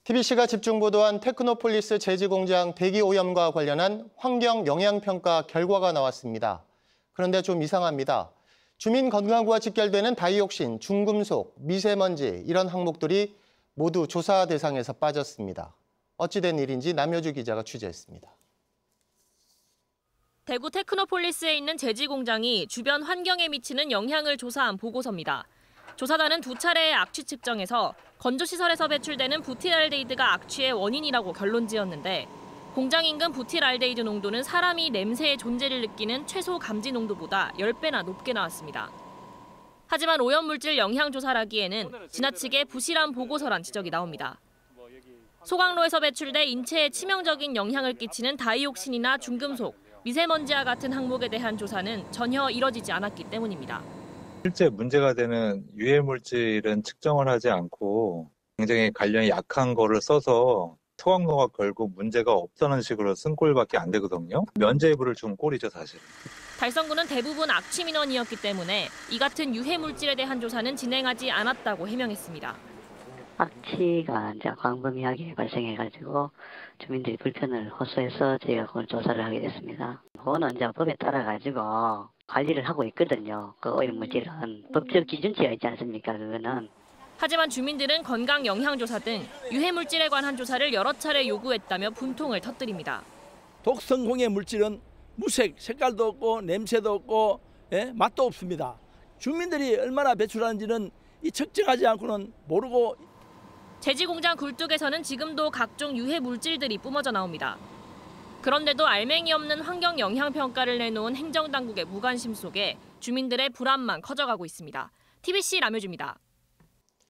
TBC가 집중 보도한 테크노폴리스 제지공장 대기 오염과 관련한 환경 영향평가 결과가 나왔습니다. 그런데 좀 이상합니다. 주민 건강과 직결되는 다이옥신, 중금속, 미세먼지 이런 항목들이 모두 조사 대상에서 빠졌습니다. 어찌된 일인지 남효주 기자가 취재했습니다. 대구 테크노폴리스에 있는 제지공장이 주변 환경에 미치는 영향을 조사한 보고서입니다. 조사단은 두 차례의 악취 측정에서 건조시설에서 배출되는 부틸알데히드가 악취의 원인이라고 결론지었는데 공장 인근 부틸알데히드 농도는 사람이 냄새의 존재를 느끼는 최소 감지 농도보다 10배나 높게 나왔습니다. 하지만 오염물질 영향조사라기에는 지나치게 부실한 보고서란 지적이 나옵니다. 소각로에서 배출돼 인체에 치명적인 영향을 끼치는 다이옥신이나 중금속, 미세먼지와 같은 항목에 대한 조사는 전혀 이뤄지지 않았기 때문입니다. 실제 문제가 되는 유해 물질은 측정을 하지 않고 굉장히 관련이 약한 거를 써서 소각로가 결국 문제가 없다는 식으로 쓴 꼴밖에 안 되거든요. 면죄부를 준 꼴이죠, 사실. 달성군은 대부분 악취 민원이었기 때문에 이 같은 유해 물질에 대한 조사는 진행하지 않았다고 해명했습니다. 악취가 이제 광범위하게 발생해가지고 주민들이 불편을 호소해서 저희가 그걸 조사를 하게 됐습니다. 그거는 이제 법에 따라가지고 관리를 하고 있거든요. 그 오염물질은 법적 기준치가 있지 않습니까? 그거는. 하지만 주민들은 건강 영향조사 등 유해 물질에 관한 조사를 여러 차례 요구했다며 분통을 터뜨립니다. 독성 공해 물질은 무색, 색깔도 없고 냄새도 없고 맛도 없습니다. 주민들이 얼마나 배출하는지는 이 측정하지 않고는 모르고. 제지공장 굴뚝에서는 지금도 각종 유해 물질들이 뿜어져 나옵니다. 그런데도 알맹이 없는 환경 영향 평가를 내놓은 행정당국의 무관심 속에 주민들의 불안만 커져가고 있습니다. TBC 남효주입니다.